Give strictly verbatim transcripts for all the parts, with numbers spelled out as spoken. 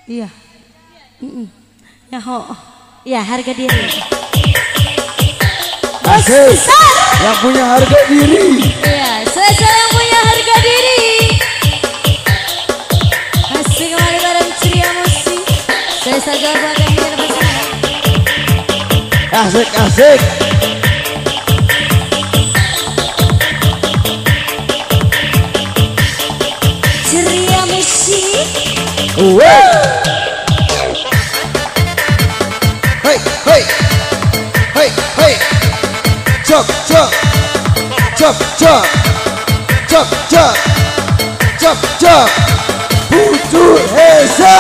Iya. Mm -mm. Ya ho. Ya harga diri. Asik. Yang punya harga diri. Iya, saya yang punya harga diri. Asik kembali bareng ceria musik. Saya saja buat yang punya pasangan. Asik asik. Ceria musik. Wow. Hey hey hey hey. Chop chop chop chop chop chop chop chop. Putu Heza.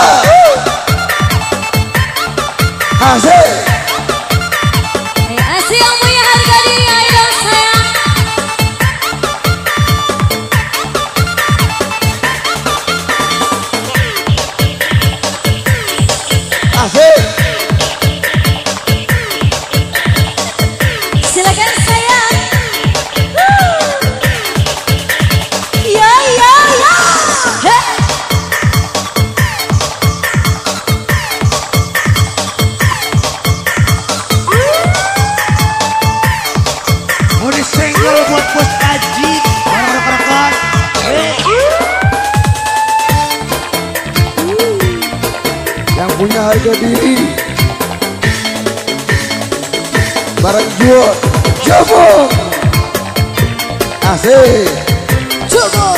Asik. Hey, asik yang punya harga diri, ayo dong sayang. Asik. Silakan sayang. Woo. Ya ya ya. Hey. Ini single buat Bos Aji. Rekan-rekan. Yang punya harga diri. Barang jual Jabong. Asik. Jabong.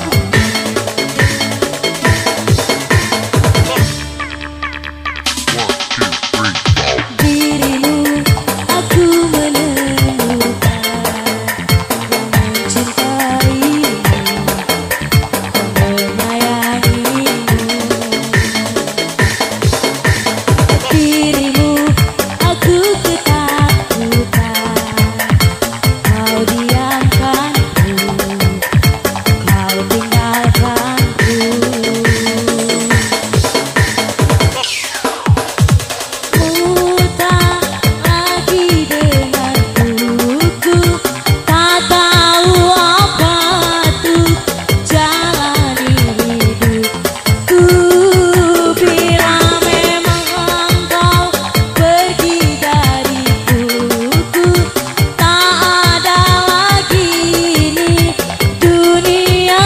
Dirimu aku menemukan, mencintaimu, menyayangimu. Dirimu aku ketakutan, kau diamkanku, kau tinggalkanku. Putar lagi denganku, tak tahu apa tuh jalani hidupku. Bila memang engkau pergi dariku, tak ada lagi di dunia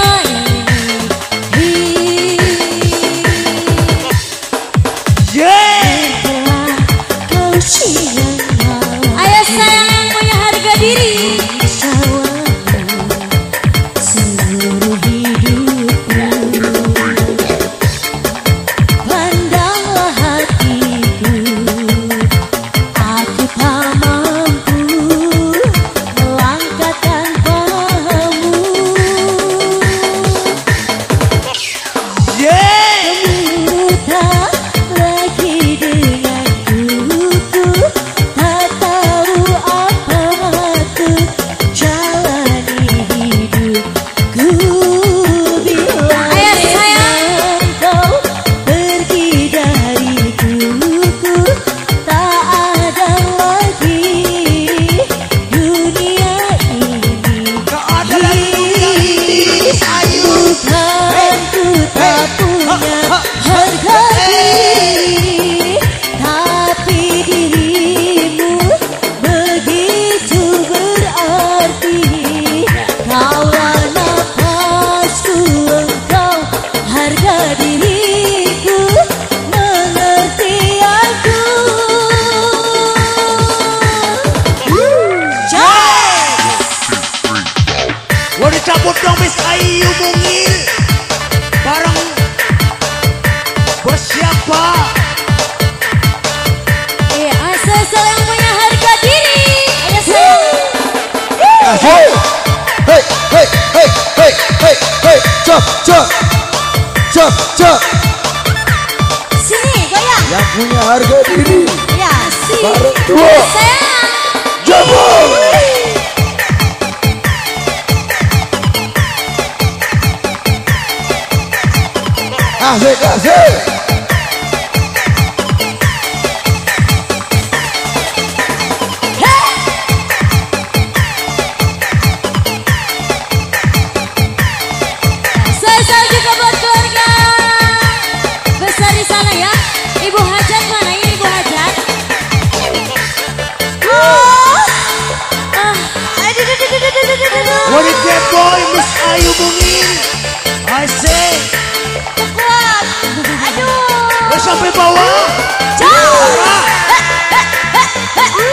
ini. Kau siang-malam. Ayo sayang yang punya harga diri. Seluruh hidupku, pandanglah hatiku. Aku tak mampu melangkahkan pahamu. Kamu tak lagi denganku, tak tahu apa tuh jalani hidupku. Bila engkau pergi dariku, tak ada lagi dunia ini. Bukan ku tak punya harga diri, tapi dirimu begitu berarti. Kaulah nafasku, engkau harga diriku, mengerti aku. Wah dicabut dong Miss Ayu Mungil. Bareng bos siapa? Iya, asal yang punya harga diri. Ayo sayang. Hey hey hey hey hey hey hey. Chop chop chop chop. Sini goyang. Yang punya harga diri. Ya, si. Bareng dua. Sayang. Jabong. Asik asik. Saya juga buat keluarga besar di sana Wanita boy Miss Ayu Bungin. Asik. Kuat. Aduh. Sampai bawah. Jauh.